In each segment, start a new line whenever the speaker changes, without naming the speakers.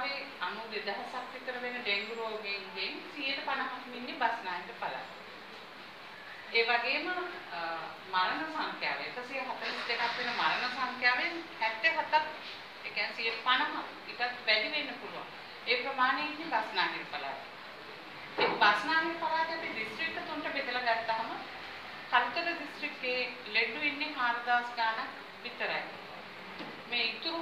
ලංකාවේ 92,000ක් විතර වෙන ඩෙන්ගු රෝගීන්ගෙන් 50%ක් ඉන්නේ බස්නාහිර පළාත. ඒ වගේම මරණ සංඛ්‍යාව 142ක් වෙන මරණ සංඛ්‍යාවෙන් 77ක් ඒ කියන්නේ 50% ඊටත් වැඩි වෙන්න පුළුවන්. ඒ ප්‍රමාණය ඉන්නේ බස්නාහිර පළාතේ. ඒ බස්නාහිර පළාතේ අපි දිස්ත්‍රික්ක තුනට බෙදලා ගත්තාම කල්තර දිස්ත්‍රික්කයේ ලෙඩ්ඩු ඉන්නේ 4000 ගාණක් විතරයි. මේ ඉතුරු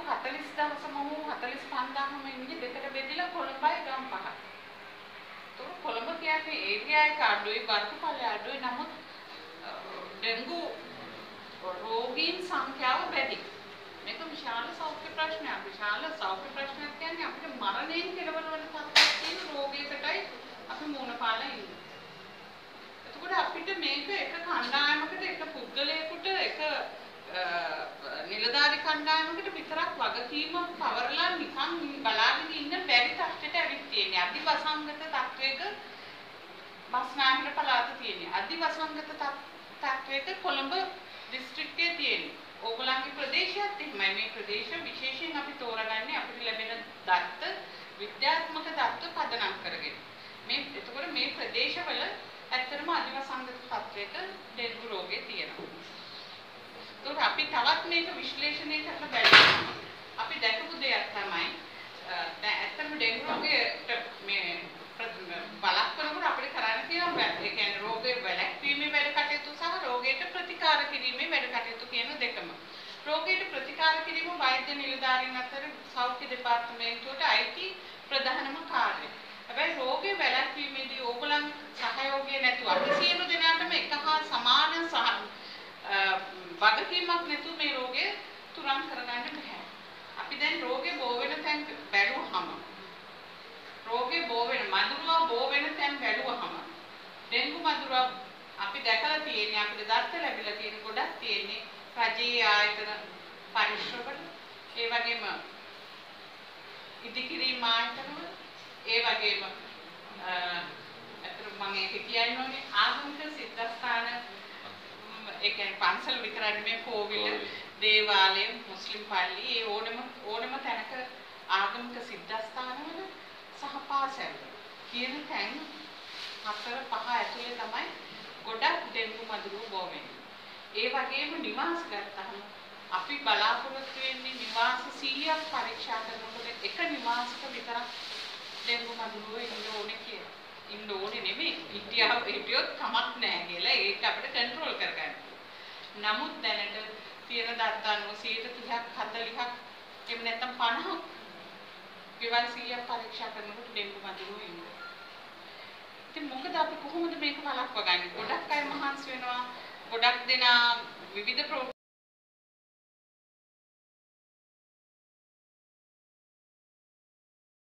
40000ම 45000ම ඉන්නේ දෙකට බෙදලා කොළඹයි ගම්පහ. ඒක කොළඹ කියන්නේ ඒරියා එක අඩුයි වර්ගඵලය අඩුයි නමුත් ඩෙන්ගු රෝගීන් සංඛ්‍යාව වැඩි. මේක විශාල සෞඛ්‍ය ප්‍රශ්නයක්. විශාල සෞඛ්‍ය ප්‍රශ්නයක් කියන්නේ අපිට මරණයෙන් කෙලවර වෙන තත්ත්වයක් තියෙන රෝගයකටයි අපි මුහුණ පාලා ඉන්නේ. එතකොට අපිට මේක එක කණ්ඩායමකට එක පුද්ගලයෙකුට එක නිලධාරි කණ්ඩායමකට විතරක් වගකීම පවරලා නිකන් බලාගෙන ඉන්න බැරි තත්ත්වයට ඇවිත් තියෙන්නේ. අධිවසංගත තත්ත්වයක බස්නාහිර පළාත තියෙන්නේ. අධිවසංගත තත්ත්වයක කොළඹ දිස්ත්‍රික්කයේ තියෙන්නේ. ඕගොල්ලන්ගේ ප්‍රදේශයත් එහෙමයි. මේ ප්‍රදේශ විශේෂයෙන් අපි තෝරගන්නේ අපිට ලැබෙන දත්ත විද්‍යාත්මක දත්ත පදනම් කරගෙන. එතකොට මේ ප්‍රදේශවල ඇත්තටම අධිවසංගත තත්ත්වයක ඩෙන්ගු රෝගය තියෙනවා. ඒකට අපි තවත් මේක විශ්ලේෂණය කරලා බලනවා. අපි දැකපු දෙයක් තමයි දැන් ඇත්තටම ඩෙන්ගු රෝගයට මේ බලක්වනකොට අපිට කරන්න තියෙනවා ඒ කියන්නේ රෝගේ වැළැක්වීමේ වැඩ කටයුතු සහ රෝගයට ප්‍රතිකාර කිරීමේ වැඩ කටයුතු කියන දෙකම. රෝගයට ප්‍රතිකාර කිරීම වෛද්‍ය නිලධාරීන් අතර සෞඛ්‍ය දෙපාර්තමේන්තුවට අයිති ප්‍රධානම කාර්යය. හැබැයි රෝගේ වැළැක්වීමේදී ඕගොල්ලන් සහයෝගය නැතුව අපි සියලු දෙනාටම එක හා සමාන වගකීමක් නැතුව මේ රෝගය තුරන් කරගන්න බෑ. අපි දැන් රෝගේ බෝ වෙන තැන් බැලුවහම රෝගේ බෝ වෙන මදුරුවා බෝ වෙන තැන් බැලුවහම ඩෙන්ගු මදුරුවා අපි දැකලා තියෙන්නේ අපිට දත්ත ලැබිලා තියෙන ගොඩක් තියෙන්නේ රජයේ ආයතන පරිශ්‍රවල ඒ වගේම ඉදිකිරීම් ආයතනවල ඒ වගේම අතන මම ඒක කියන්න ඕනේ ආගමික සිද්ධාස්ථාන ඒ කියන්නේ පන්සල් විතරයි නෙමෙයි කෝවිල දේවාලය මුස්ලිම් පල්ලි ඒ ඕනම තැනක ආගමික සිද්ධාස්ථානවල සහ පාසල් කියන තැන් 4-5 ඇතුලේ තමයි ගොඩක් ඩෙන්ගු මදුරුව බෝ වෙන්නේ. ඒ වගේම නිවාස ගත්තහම අපි බලාපොරොත්තු වෙන්නේ නිවාස 100ක් පරීක්ෂා කරනකොට එක නිවාසයක විතරක් ඩෙන්ගු මදුරුව ඉන්න ඕනේ කියලා. ඉන්න ඕනේ නෙමෙයි. හිටියොත් කමක් නැහැ කියලා ඒක අපිට කන්ට්‍රෝල් කරගන්න. නමුත් දැනට තියෙන දත්ත අනුව 30ක් 40ක් එහෙම නැත්නම් 50ක් ගෙවල් 100ක් පරීක්ෂා කරනකොට ඩෙන්ගු මදුරුව ඉන්නවා. ඉතින් මොකද අපි කොහොමද මේක වළක්වා ගන්නේ? ගොඩක් අය මහන්සි වෙනවා. ගොඩක් දෙනා විවිධ